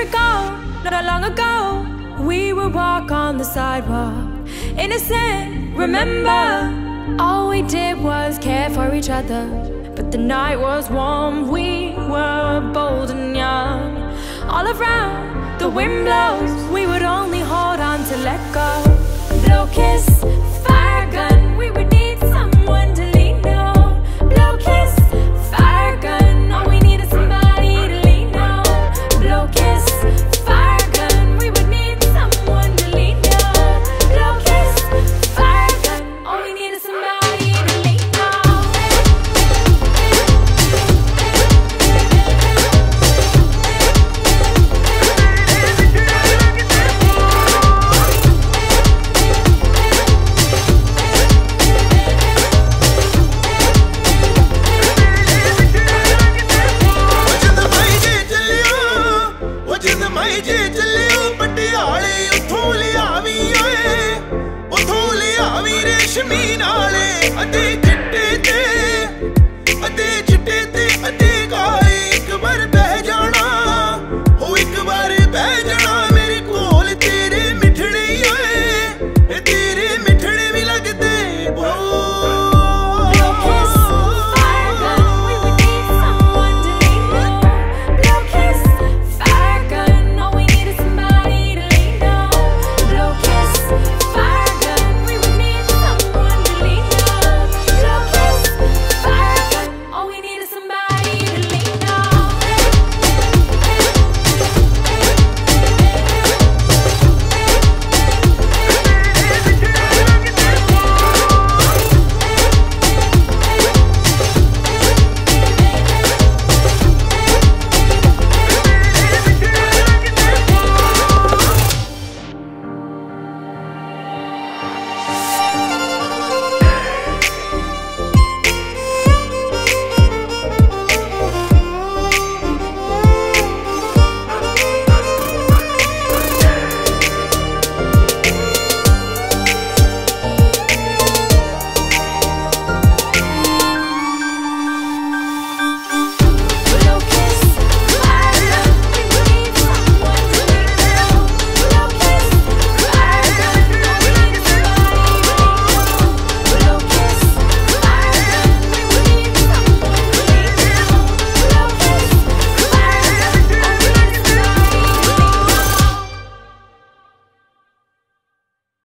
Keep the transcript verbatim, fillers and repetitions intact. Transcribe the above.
recall, not long ago, we would walk on the sidewalk, innocent, remember? All we did was care for each other, but the night was warm, we were bold and young. All around, the wind blows, we would only hold on to let go. Blow kiss, fire gun, we would need someone to lean on. Blow kiss, fire gun, all we need is somebody to lean on. Blow kiss, fire gun, we would need someone to lean on. Blow kiss, fire gun, all we need is somebody to lean on. मेरे कोल तेरे मिठड़े